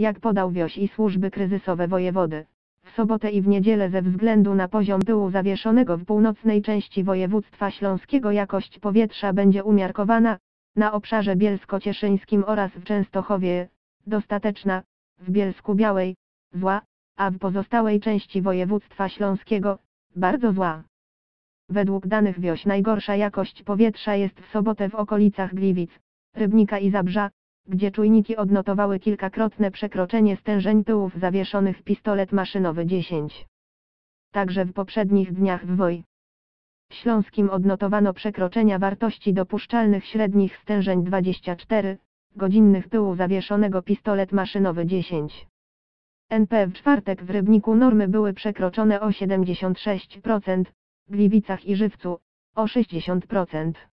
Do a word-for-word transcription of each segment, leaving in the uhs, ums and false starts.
Jak podał Wioś i służby kryzysowe wojewody, w sobotę i w niedzielę ze względu na poziom pyłu zawieszonego w północnej części województwa śląskiego jakość powietrza będzie umiarkowana, na obszarze bielsko-cieszyńskim oraz w Częstochowie dostateczna, w Bielsku-Białej zła, a w pozostałej części województwa śląskiego bardzo zła. Według danych Wioś najgorsza jakość powietrza jest w sobotę w okolicach Gliwic, Rybnika i Zabrza, gdzie czujniki odnotowały kilkakrotne przekroczenie stężeń pyłów zawieszonych w pistolet maszynowy dziesięć. Także w poprzednich dniach w Woj Śląskim odnotowano przekroczenia wartości dopuszczalnych średnich stężeń dwadzieścia cztery godzinnych pyłu zawieszonego pistolet maszynowy dziesięć. N P w czwartek w Rybniku normy były przekroczone o siedemdziesiąt sześć procent, w Gliwicach i Żywcu o sześćdziesiąt procent,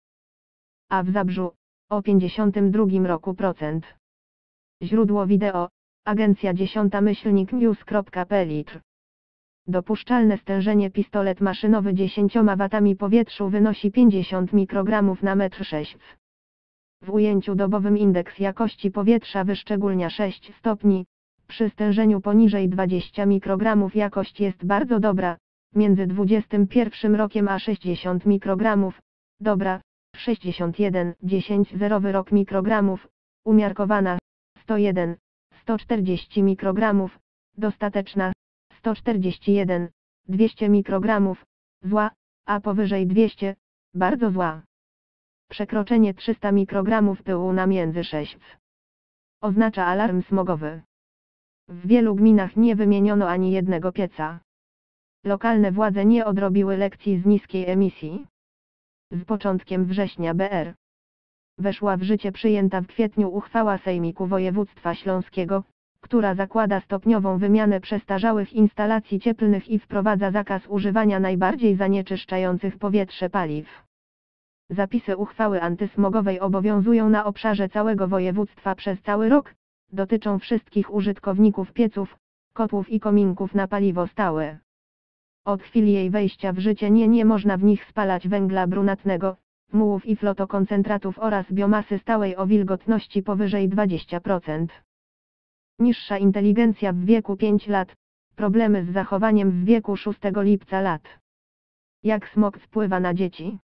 a w Zabrzu o pięćdziesiąt dwa roku procent. Źródło wideo, agencja dziesiąta myślnik news kropka p l. Dopuszczalne stężenie pistolet maszynowy dziesięć watami powietrzu wynosi pięćdziesiąt mikrogramów na metr sześć. W ujęciu dobowym indeks jakości powietrza wyszczególnia sześć stopni, przy stężeniu poniżej dwudziestu mikrogramów jakość jest bardzo dobra, między dwudziestym pierwszym rokiem a sześćdziesiąt mikrogramów, dobra, sześćdziesiąt jeden przecinek dziesięć zerowy rok mikrogramów, umiarkowana, sto jeden przecinek sto czterdzieści mikrogramów, dostateczna, sto czterdzieści jeden przecinek dwieście mikrogramów, zła, a powyżej dwieście, bardzo zła. Przekroczenie trzysta mikrogramów pyłu na między sześć oznacza alarm smogowy. W wielu gminach nie wymieniono ani jednego pieca. Lokalne władze nie odrobiły lekcji z niskiej emisji. Z początkiem września B R weszła w życie przyjęta w kwietniu uchwała Sejmiku Województwa Śląskiego, która zakłada stopniową wymianę przestarzałych instalacji cieplnych i wprowadza zakaz używania najbardziej zanieczyszczających powietrze paliw. Zapisy uchwały antysmogowej obowiązują na obszarze całego województwa przez cały rok, dotyczą wszystkich użytkowników pieców, kotłów i kominków na paliwo stałe. Od chwili jej wejścia w życie nie, nie można w nich spalać węgla brunatnego, mułów i flotokoncentratów oraz biomasy stałej o wilgotności powyżej dwudziestu procent. Niższa inteligencja w wieku pięciu lat, problemy z zachowaniem w wieku szóstego lipca lat. Jak smog wpływa na dzieci?